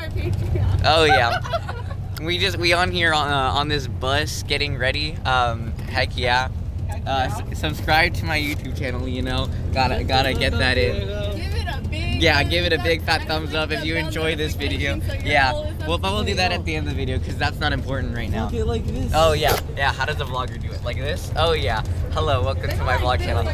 Oh yeah. We on here on this bus getting ready. Heck yeah. Subscribe to my YouTube channel. You know, gotta get that in. Give it a big fat thumbs up if you enjoy this video. Yeah, we'll do that at the end of the video because that's not important right now. Like this. Oh yeah. How does a vlogger do it? Like this? Oh yeah. Hello, welcome to my vlog channel.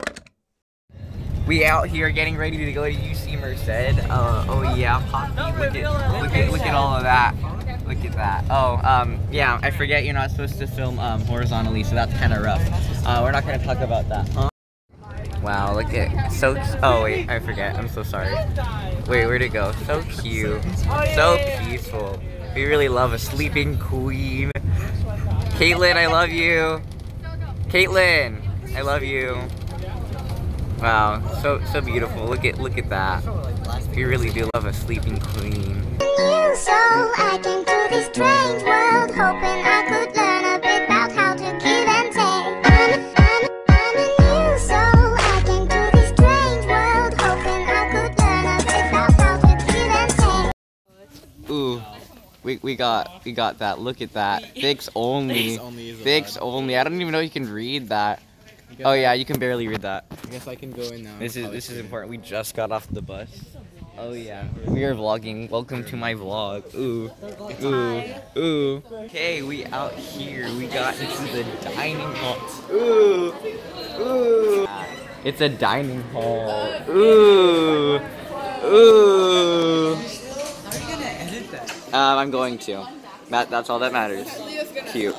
We out here getting ready to go to UC Merced. Oh yeah, Poppy. Look at all of that. Look at that. Oh, yeah, I forget you're not supposed to film horizontally, so that's kind of rough. We're not gonna talk about that, huh? Wow, look at oh wait, I forget. I'm so sorry. Wait, where'd it go? So cute, so peaceful. We really love a sleeping queen. Caitlin, I love you. Caitlin, I love you. Wow, so beautiful. Look at that. We really do love a sleeping queen. So I came to this strange world, hoping I could learn a bit about how to give and take. I'm a new soul. I came to this strange world, hoping I could learn a bit about how to give and take. Ooh, we got that. Look at that. Fix only. Fix only. I don't even know if you can read that. Oh yeah, you can barely read that. I guess I can go in now. This is important. We just got off the bus. Oh yeah, we are vlogging. Welcome to my vlog. Ooh, ooh, ooh. Okay, we out here. We got into the dining hall. Ooh, ooh. It's a dining hall. Ooh, ooh. How are you gonna edit that? I'm going to. That's all that matters. Cute.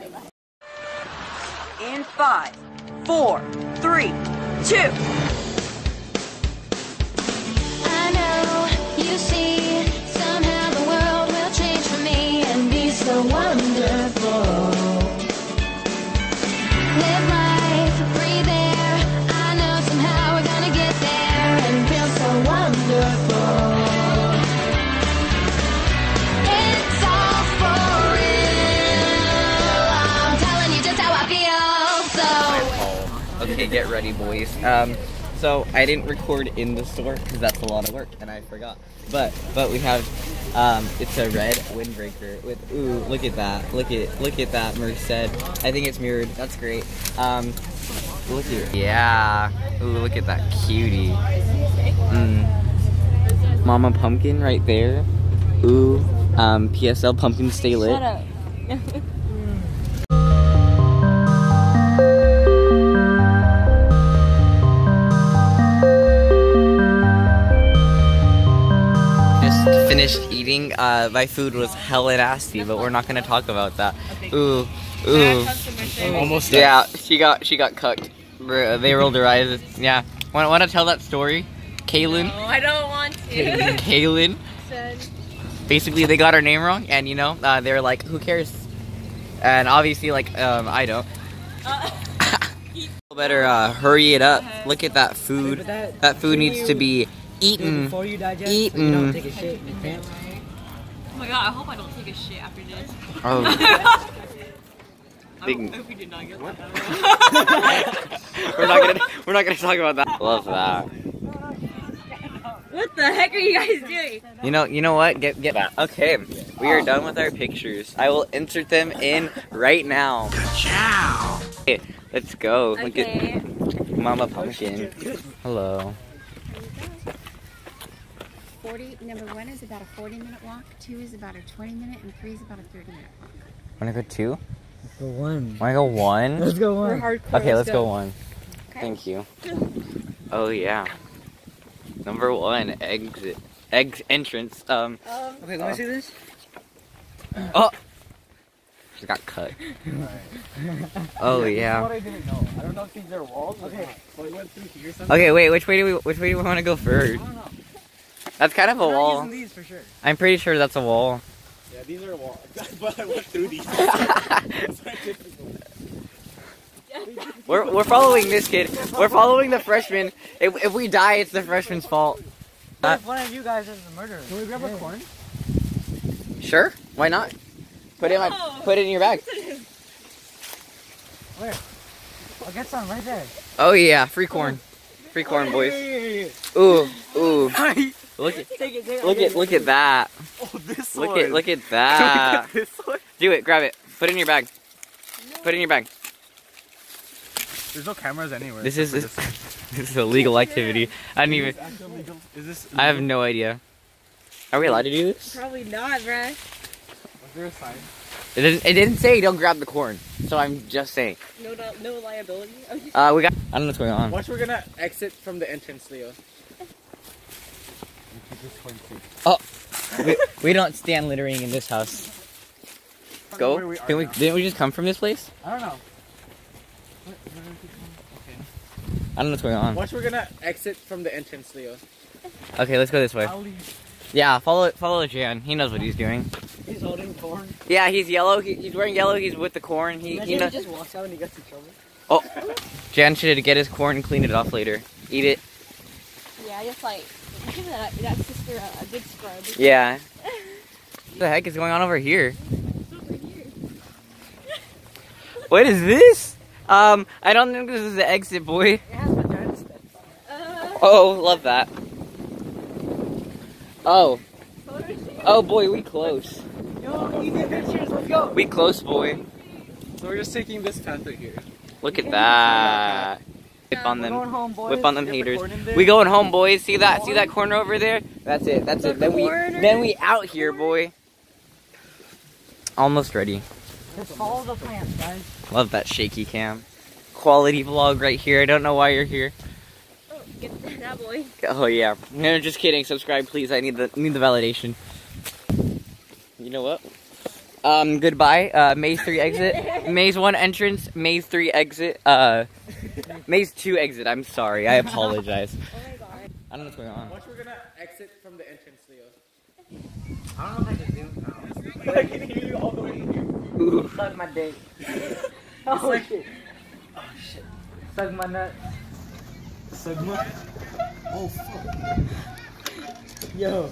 In 5, 4, 3, 2. I know, you see, somehow the world will change for me and be so wonderful. Live life, breathe air. I know somehow we're gonna get there and feel so wonderful. It's all for real. I'm telling you just how I feel. So. Okay, get ready, boys. So I didn't record in the store because that's a lot of work, and I forgot. But we have, it's a red windbreaker with look at that, look at that Merced. I think it's mirrored. That's great. Look here. Yeah. Ooh, look at that cutie. Mama Pumpkin right there. Ooh. PSL Pumpkin Stay Lit. Shut up. Finished eating. My food was hella nasty, but we're not gonna talk about that. Ooh, ooh. Almost. Yeah, she got cucked. They rolled their eyes. Yeah. Want to tell that story, Kaylin? No, I don't want to. Kaylin. Basically, they got her name wrong, and you know, they were like, "Who cares?" And obviously, like, I don't. Better hurry it up. Look at that food. That food needs to be eaten. Before you digest, Eaten. you don't take a shit in your pants. Oh my god, I hope I don't take a shit after this. Oh. I hope we did not get that. we're not gonna talk about that. Love that. What the heck are you guys doing? You know what? Get back. Okay, we are done with our pictures. I will insert them in right now. Ciao. Okay, let's go. Look at Mama Pumpkin. Hello. Number 1 is about a 40-minute walk, 2 is about a 20-minute, and 3 is about a 30-minute walk. Wanna go 2? Let's go 1. Wanna go 1? Let's go 1. We're hardcore. Okay, let's go 1. Okay. Thank you. Oh yeah. Number 1, exit entrance. Okay, let me see this. Oh, she got cut. Oh yeah. What I didn't know. I don't know if these are walls. Okay. Okay, wait. Which way do we want to go first? I don't know. That's kind of a I'm not wall. using these for sure. I'm pretty sure that's a wall. Yeah, these are walls. But I went through these. We're following this kid. We're following the freshman. If we die, it's the freshman's fault. What if one of you guys is the murderer? Can we grab a corn? Sure. Why not? Put it in your bag. Where? I'll get some right there. Oh yeah, free corn. Free corn, boys. Ooh, ooh. Look at that. Oh, this Look one. at that. This one. Do it. Grab it. Put it in your bag. Put it in your bag. There's no cameras anywhere. This is this is a legal activity. I didn't even. Is this? I have no idea. Are we allowed to do this? Probably not, bruh. Was there a sign? It didn't say don't grab the corn. So I'm just saying. No liability. We got. I don't know what's going on. Watch, we're gonna exit from the entrance, Leo. Oh, we don't stand littering in this house. Go. Didn't we just come from this place? I don't know. I don't know what's going on. Watch, we're gonna exit from the entrance, Leo. Okay, let's go this way. Yeah, follow Jan. He knows what he's doing. He's holding corn. Yeah, he's yellow. He's wearing yellow. He's with the corn. He knows. just walks out and he gets in trouble. Oh, Jan should get his corn and clean it off later. Eat it. Yeah, just like give that sister a good scrub. Yeah. What the heck is going on over here? What is this? I don't think this is the exit, boy. Oh, love that. Oh. Oh boy, we close. Yo, you get pictures, let's go. We close, boy. So we're just taking this path right here. Look at that. Whip on them. We're going home, boys. Whip on them Get the haters. corn in there. We going home, boys. See that? See that corner over there? That's it. That's it. Then we out here, boy. Almost ready. Just follow the plants, guys. Love that shaky cam. Quality vlog right here. I don't know why you're here. Oh, get that boy. Oh yeah. No, just kidding. Subscribe, please. I need the validation. You know what? Goodbye. Maze 3 exit. Maze 1 entrance. Maze 3 exit. Maze 2 exit. I'm sorry. I apologize. Oh my god. I don't know what's going on. Watch, we're gonna exit from the entrance, Leo. I don't know if I can zoom now. I can hear you all the way here. Ooh. Suck my dick. Oh shit. Oh shit. Suck my nut. Suck my. Oh fuck. Yo.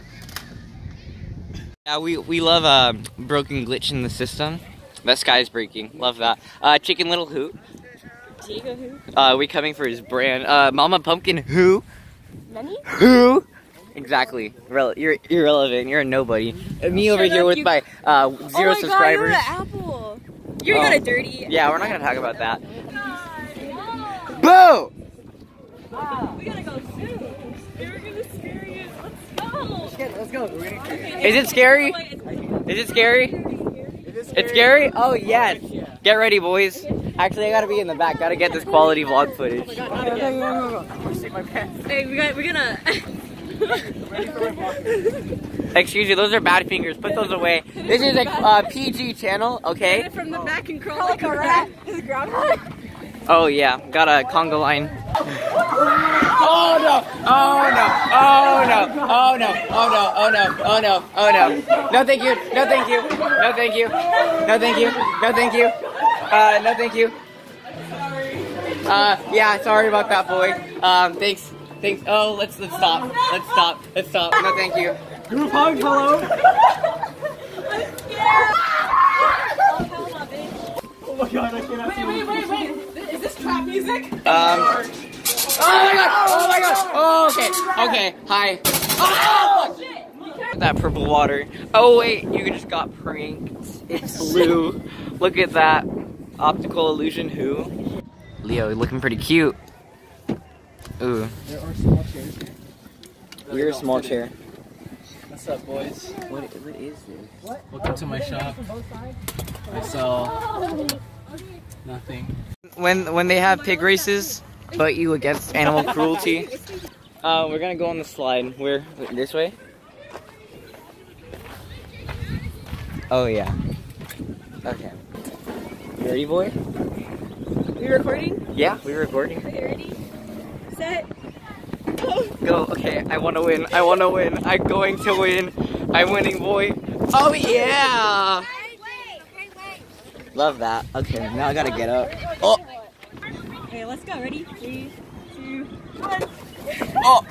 Yeah, we love broken glitch in the system. That sky's breaking. Love that. Chicken Little Who? Diego who? We coming for his brand. Mama Pumpkin Who? Nani? Who? Exactly. You're irrelevant. You're a nobody. Me over Shut here up, with you- my 0 Oh my subscribers. god, you're an apple. You Oh. got a dirty. Yeah, we're not gonna talk about that. Boo! We gotta go soon. They're gonna scare you. Let's go. Let's go. We're gonna Is it scary? Is it scary? It's scary? Oh yes. Get ready, boys. Actually, I gotta be in the back. Gotta get this quality vlog footage. Hey, we're gonna. Excuse you, those are bad fingers. Put those away. This is a PG channel, okay? From the back and crawl like a rat to the ground. Oh yeah, got a conga line. Oh no! Oh no! Oh no! Oh no! Oh no! Oh no! Oh no! Oh no! No thank you! No thank you! No thank you! No thank you! No thank you! No thank you! Yeah, sorry about that, boy. Thanks. Thanks. Oh, let's stop. Let's stop. Let's stop. No thank you. Group hug, hello. Oh my god, I cannot see. Wait. Is this trap music? Oh my god! Oh my god! Oh, okay. Hi. Oh, fuck. That purple water. Oh wait, you just got pranked. It's blue. Look at that. Optical illusion who? Leo, you're looking pretty cute. Ooh. There are small chairs here. You're a small chair. What's up, boys? What is this? Welcome to my shop. I sell nothing. When they have pig races, but you against animal cruelty. We're gonna go on the slide. We're this way. Oh yeah. Okay. You ready, boy? We recording? Yeah, we're recording. Okay, ready? Set. Go. Okay, I want to win. I want to win. I'm going to win. I'm winning, boy. Oh yeah. Wait. Love that. Okay, now I gotta get up. Oh. Okay, let's go. Ready? 3, 2, 1. Oh.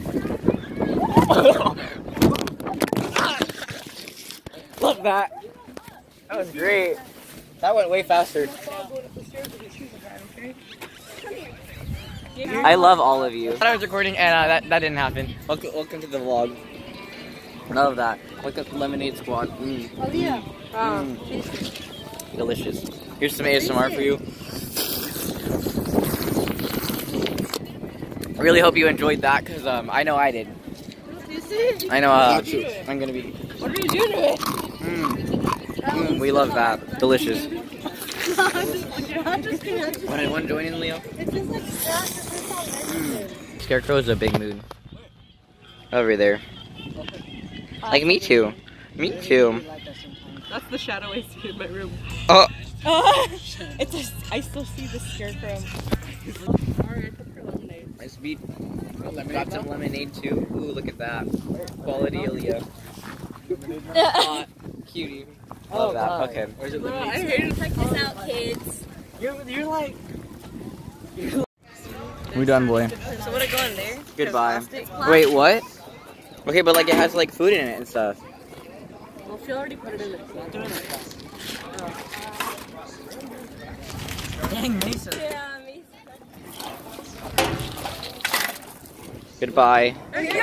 Love that. That was great. That went way faster. I love all of you. I thought I was recording and that didn't happen. Welcome to the vlog. Love that. Look at lemonade squad. Oh yeah. Delicious. Here's some ASMR for you. I really hope you enjoyed that because I know I did. I know I'm gonna be. What are you doing to it? We love that. Delicious. I'm just kidding. Want to join in, Leo? Scarecrow's a big mood. Over there. Like me too. Me too. That's the shadow I see in my room. Oh. It's just, I still see the scarecrow. Alright, I put for lemonade. Nice beat. Got some lemonade too. Ooh, look at that. Quality Leo. Cutie. Love that. Okay. Where's it? I hate it. Check this out, kids. You're like. We done, boy. So would I go in there? Goodbye. Wait, what? Okay, but like it has like food in it and stuff. Well, she already put it in the Dang, Mason. Yeah, me. Goodbye.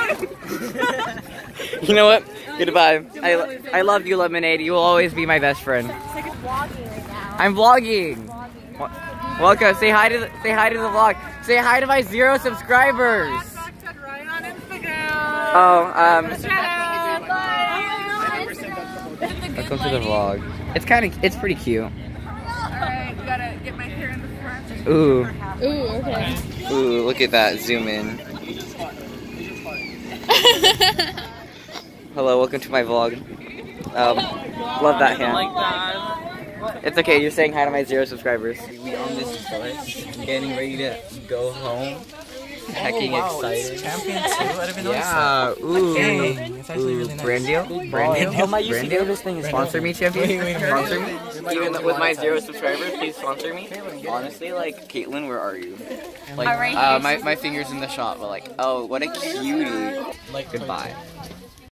You know what? Goodbye. I love you, Lemonade. You will always be my best friend. It's like it's vlogging right now. I'm vlogging. Welcome. Say hi to the vlog. Say hi to my 0 subscribers. Oh, welcome to the vlog. It's pretty cute. Alright, we gotta get my hair in the front. Ooh. Ooh, okay. Ooh, look at that. Zoom in. Hello, welcome to my vlog. Love that hand. It's okay, you're saying hi to my 0 subscribers. We on this bus, getting ready to go home. Hecking excited. Champion 2, I didn't know. Yeah, ooh. It's actually really nice. Brand deal? Brand deal? Sponsor me, Champion? Sponsor me? Even with my 0 subscribers, please sponsor me. Honestly, like, Caitlin, where are you? Like, my finger's in the shot, but like, oh, what a cutie. Like, Goodbye.